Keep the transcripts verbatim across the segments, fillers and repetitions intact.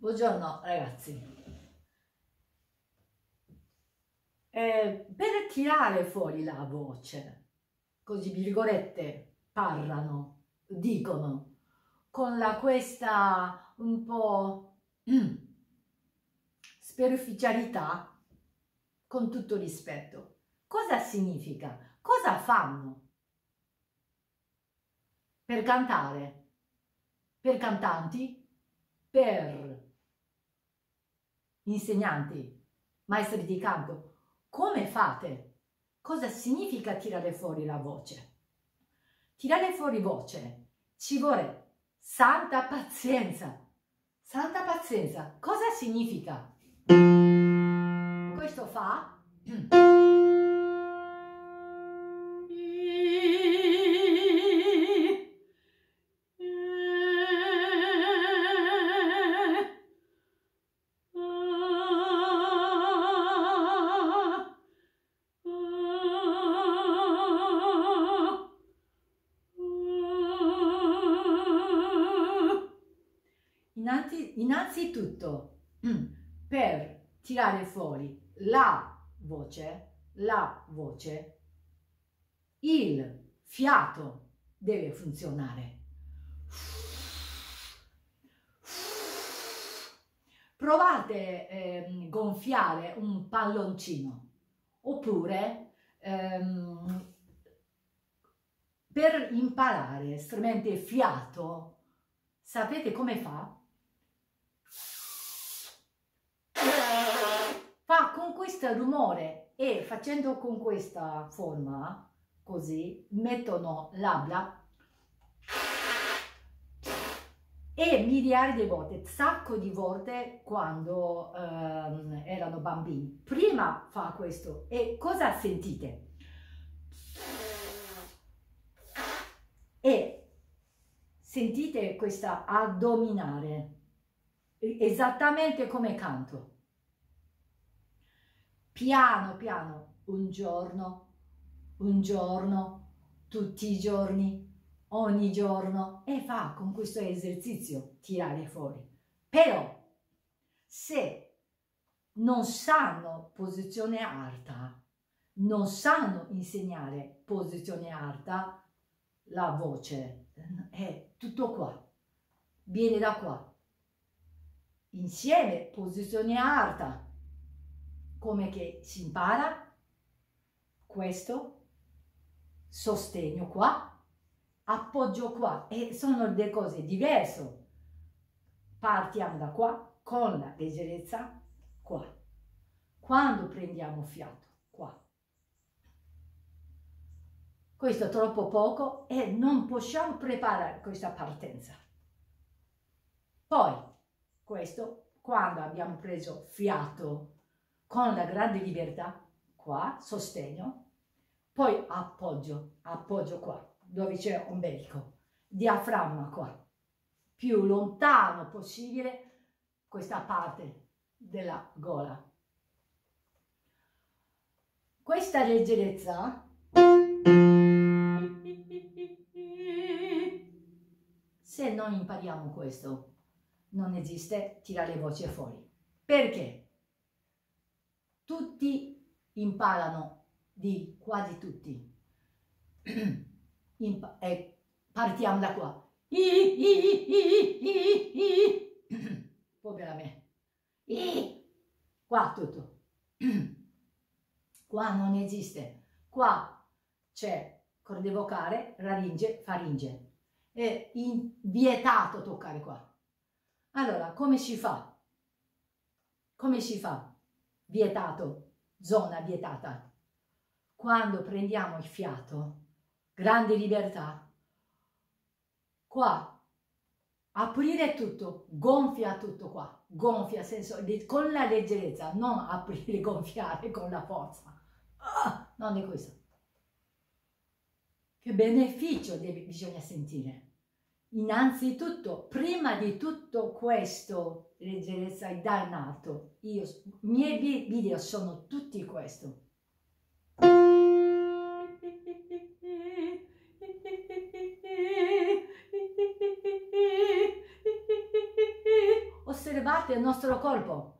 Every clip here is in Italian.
Buongiorno ragazzi. Eh, per tirare fuori la voce, così virgolette, parlano, dicono, con la, questa un po' mm, superficialità, con tutto rispetto. Cosa significa? Cosa fanno? Per cantare? Per cantanti? Per insegnanti, maestri di canto, come fate? Cosa significa tirare fuori la voce? Tirare fuori voce ci vuole santa pazienza. Santa pazienza, cosa significa? Questo fa Innanzi, innanzitutto, per tirare fuori la voce, la voce, il fiato deve funzionare. Provate a eh, gonfiare un palloncino, oppure ehm, per imparare strumenti e fiato, sapete come fa? Fa con questo rumore e facendo con questa forma, così, mettono labbra e miliardi di volte, sacco di volte quando ehm, erano bambini. Prima fa questo e cosa sentite? E sentite questa addominare, esattamente come canto. Piano piano, un giorno, un giorno, tutti i giorni, ogni giorno, e fa con questo esercizio tirare fuori. Però se non sanno posizione alta, non sanno insegnare posizione alta, la voce è tutto qua, viene da qua. Insieme posizione alta, come che si impara questo, sostegno qua, appoggio qua, e sono delle cose diverse. Partiamo da qua con la leggerezza qua, quando prendiamo fiato qua. Questo è troppo poco e non possiamo preparare questa partenza. Poi questo, quando abbiamo preso fiato con la grande libertà, qua, sostegno, poi appoggio, appoggio qua, dove c'è ombelico, diaframma qua, più lontano possibile questa parte della gola. Questa leggerezza se non impariamo questo, non esiste tirare voce fuori. Perché? Tutti imparano, di quasi tutti, Impa e partiamo da qua. Povera me. Qua tutto. Qua non esiste. Qua c'è corde vocale, laringe, faringe. È vietato toccare qua. Allora, come si fa? Come si fa? Vietato, zona vietata. Quando prendiamo il fiato, grande libertà, qua, aprire tutto, gonfia tutto qua, gonfia, senso, con la leggerezza, non aprire, gonfiare con la forza. Ah, non è questo. Che beneficio deve, bisogna sentire? Innanzitutto, prima di tutto questo, leggerezza dal nato, io, i miei video sono tutti questo. osservate il nostro corpo.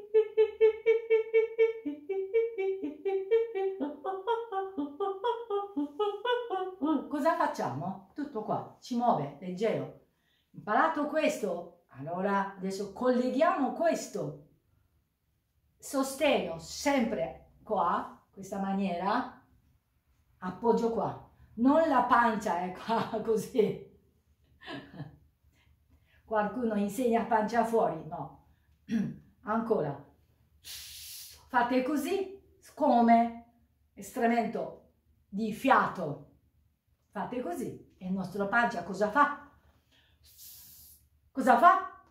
Cosa facciamo? Tutto qua, si muove, leggero. Imparato questo, allora adesso colleghiamo questo sostegno sempre qua, questa maniera, appoggio qua, non la pancia è qua così. Qualcuno insegna pancia fuori, no. Ancora, fate così come strumento di fiato, fate così e il nostro pancia cosa fa? Cosa fa?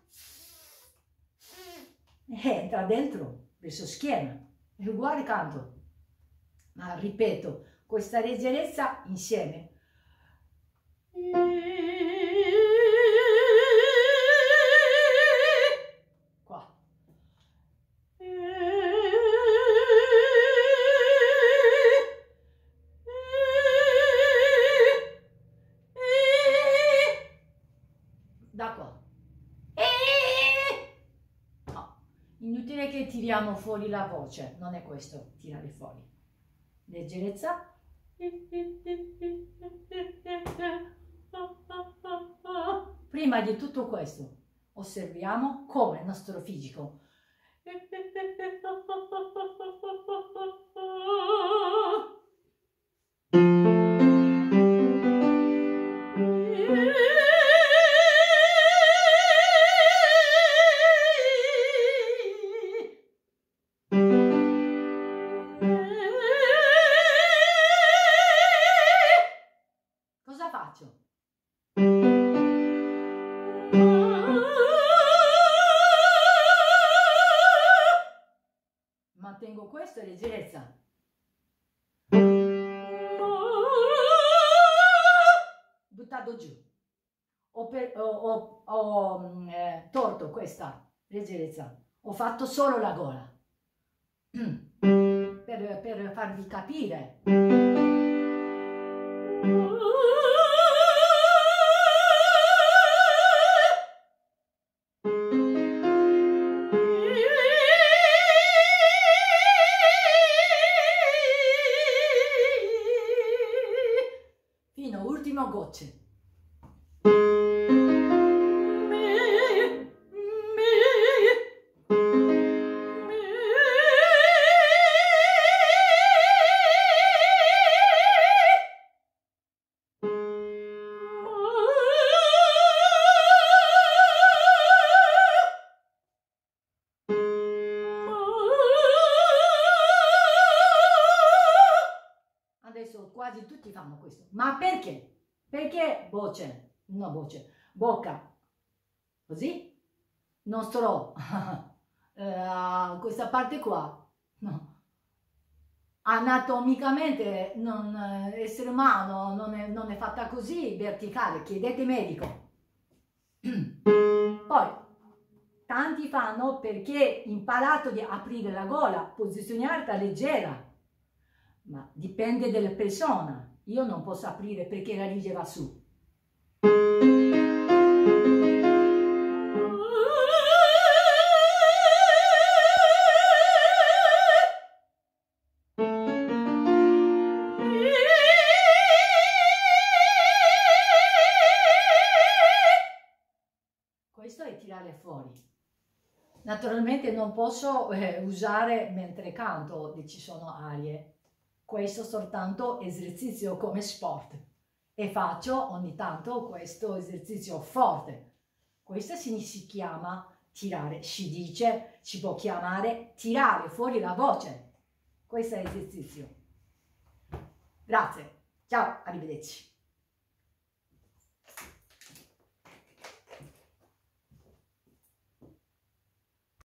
Entra dentro, verso schiena, è uguale canto, ma ripeto, questa leggerezza insieme. Qua. Da qua. No, inutile che tiriamo fuori la voce, non è questo, tirare fuori. Leggerezza. Prima di tutto questo, osserviamo come il nostro fisico cosa faccio? Mantengo questo e leggerezza. Buttato giù. Ho, per, ho, ho, ho eh, torto questa leggerezza. Ho fatto solo la gola. per, per farvi capire. Fino ultimo gocce. Quasi tutti fanno questo, ma perché? Perché voce, no voce, bocca, così, nostro, uh, questa parte qua, no, anatomicamente non, essere umano non è, non è fatta così verticale, chiedete medico. Poi, tanti fanno perché imparato di aprire la gola, posizionarla leggera. Ma dipende dalla persona. Io non posso aprire perché la righe va su. Questo è tirare fuori. Naturalmente non posso eh, usare mentre canto, ci sono arie. Questo soltanto esercizio come sport e faccio ogni tanto questo esercizio forte. Questo si, si chiama tirare, si dice, si può chiamare tirare fuori la voce. Questo è l'esercizio. Grazie, ciao, arrivederci.